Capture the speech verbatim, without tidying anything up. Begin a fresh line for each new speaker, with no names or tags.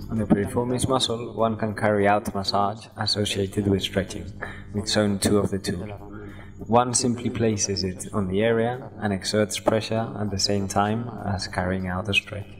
On the piriformis muscle, one can carry out massage associated with stretching, with zone two of the tool. One simply places it on the area and exerts pressure at the same time as carrying out a stretch.